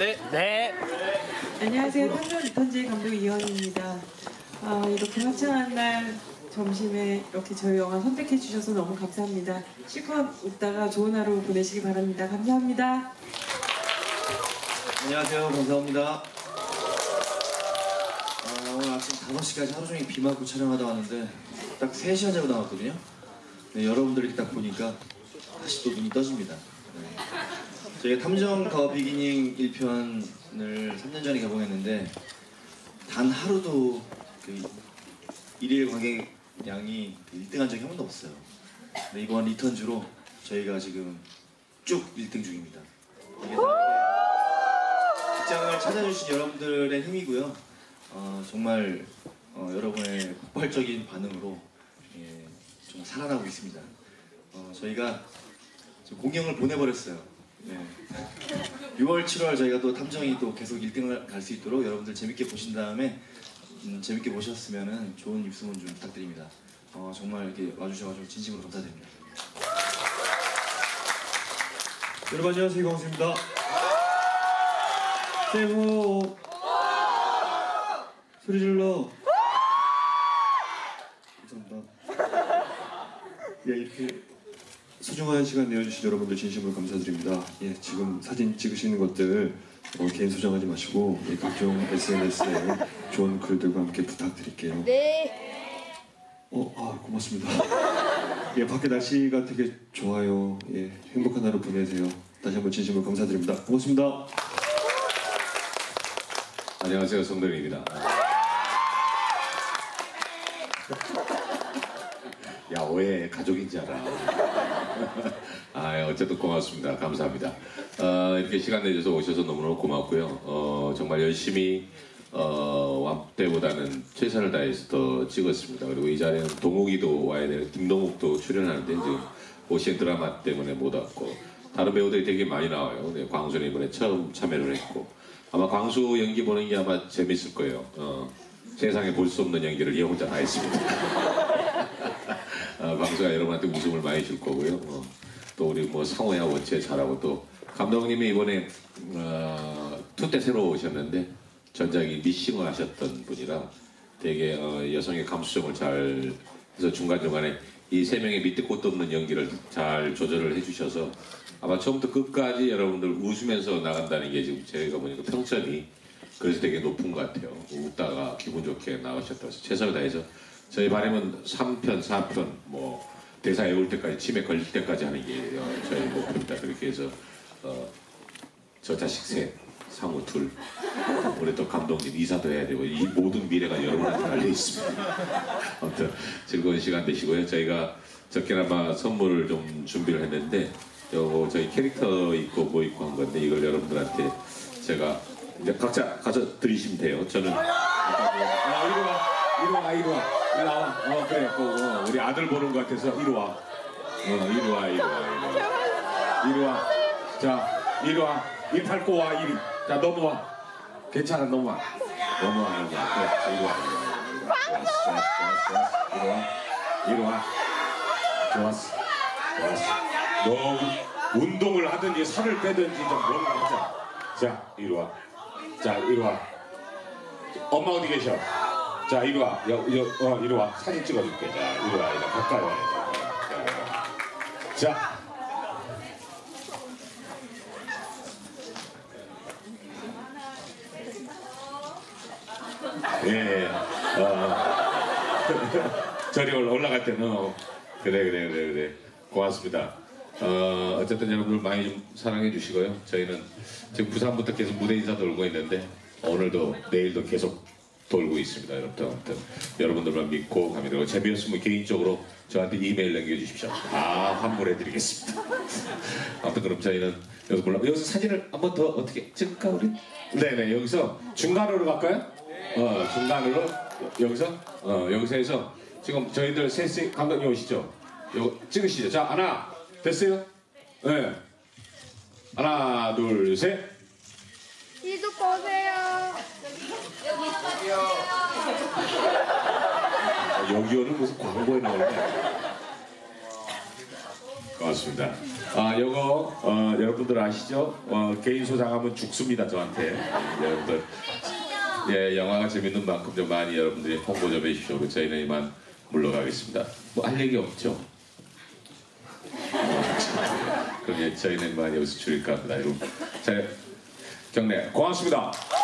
네. 네. 안녕하세요. 탐정 리턴즈의 감독 이현입니다. 이렇게 화창한 날 점심에 이렇게 저희 영화 선택해 주셔서 너무 감사합니다. 실컷 웃다가 좋은 하루 보내시기 바랍니다. 감사합니다. 안녕하세요. 감사합니다. 오늘 아침 5시까지 하루 종일 비 맞고 촬영하다 왔는데 딱 3시간 자고 나왔거든요. 네, 여러분들 이렇게 딱 보니까 다시 또 눈이 떠집니다. 네. 저희가 탐정 더 비기닝 1편을 3년 전에 개봉했는데 단 하루도 그 일일 관객량이 1등한 적이 한 번도 없어요. 근데 이번 리턴즈로 저희가 지금 쭉 1등 중입니다. 이게 극장을 찾아주신 여러분들의 힘이고요. 정말 여러분의 폭발적인 반응으로 정말 살아나고 있습니다. 저희가 공영을 보내버렸어요. 네. 6월, 7월 저희가 또 탐정이 또 계속 1등을 갈 수 있도록 여러분들 재밌게 보신 다음에 재밌게 보셨으면 좋은 입소문 좀 부탁드립니다. 정말 이렇게 와주셔가지고 진심으로 감사드립니다. 여러분 안녕하세요. 이광수입니다. 세모 소리 질러. 감사합니다. 예, 이렇게 소중한 시간 내어주신 여러분들 진심으로 감사드립니다. 예, 지금 사진 찍으시는 것들 개인 소장하지 마시고 각종 SNS에 좋은 글들과 함께 부탁드릴게요. 네. 고맙습니다. 예, 밖에 날씨가 되게 좋아요. 예, 행복한 하루 보내세요. 다시 한번 진심으로 감사드립니다. 고맙습니다. 안녕하세요, 성동입니다. 야, 왜 가족인 줄 알아. 어쨌든 고맙습니다. 감사합니다. 이렇게 시간 내줘서 오셔서 너무너무 고맙고요. 정말 열심히 왕 때보다는 최선을 다해서 더 찍었습니다. 그리고 이 자리에는 동욱이도 와야 되는, 김동욱도 출연하는데 지금 오시안 드라마 때문에 못 왔고 다른 배우들이 되게 많이 나와요. 네, 광수는 이번에 처음 참여를 했고 아마 광수 연기 보는 게 아마 재밌을 거예요. 세상에 볼 수 없는 연기를 얘 혼자 다 했습니다. 광수가 여러분한테 웃음을 많이 줄 거고요. 또 우리 뭐 상호야 원체 잘하고 또 감독님이 이번에 투 때 새로 오셨는데 전작이 미싱을 하셨던 분이라 되게 여성의 감수성을 잘 해서 중간중간에 이 세 명의 밑에 곳도 없는 연기를 잘 조절을 해주셔서 아마 처음부터 끝까지 여러분들 웃으면서 나간다는 게 지금 제가 보니까 평점이 그래서 되게 높은 것 같아요. 웃다가 기분 좋게 나가셨다고 해서 최선을 다해서 저희 바람은 3편, 4편 뭐 대사 외울 때까지 치매 걸릴 때까지 하는 게 저희 목표입니다. 그렇게 해서 저 자식 셋, 상우 둘, 우리 또 감독님 이사도 해야 되고 이 모든 미래가 여러분한테 달려 있습니다. 아무튼 즐거운 시간 되시고요. 저희가 적게나마 선물을 좀 준비를 했는데 요거 저희 캐릭터 있고 뭐 있고 한 건데 이걸 여러분들한테 제가 이제 각자 가져 드리시면 돼요. 저는 이리 와. 그래. 우리 아들 보는 것 같아서 이리 와. 이리 와. 자, 이리 와. 입 밟고 와, 이리. 자, 넘어와. 괜찮아, 넘어와. 그래, 이리 와. 이리 와. 좋았어. 너 운동을 하든지 살을 빼든지 좀 뭔가 하자. 자, 이리 와. 엄마 어디 계셔? 자, 이리 와. 이리 와. 사진 찍어줄게. 자, 이리 와. 가까이 와야 돼. 자. 예. 저리 올라갈 때는 그래. 고맙습니다. 어쨌든 여러분들 많이 좀 사랑해 주시고요. 저희는 지금 부산부터 계속 무대 인사 돌고 있는데 오늘도 내일도 계속 돌고 있습니다. 여러분들만 믿고 갑니다. 그리고 재미없으면 개인적으로 저한테 이메일 남겨주십시오. 다 환불해 드리겠습니다. 아무튼 그럼 저희는 여기서 사진을 한번 더 어떻게 찍을까 우리? 네네, 여기서 중간으로 갈까요? 중간으로 여기서 해서 지금 저희들 셋이 감독님 오시죠? 요거 찍으시죠. 자, 하나 됐어요? 네. 하나, 둘, 셋. 이쪽 보세요. 여기요는 무슨 광고에 나오는 고맙습니다. 요거 여러분들 아시죠? 개인 소장하면 죽습니다 저한테. 여러분들 예 영화가 재밌는 만큼 좀 많이 여러분들이 홍보 좀 해주십시오. 그리고 저희는 이만 물러가겠습니다. 뭐 할 얘기 없죠? 그럼 예, 저희는 많이 여기서 줄일까 합니다. 여러분 자 경례 고맙습니다.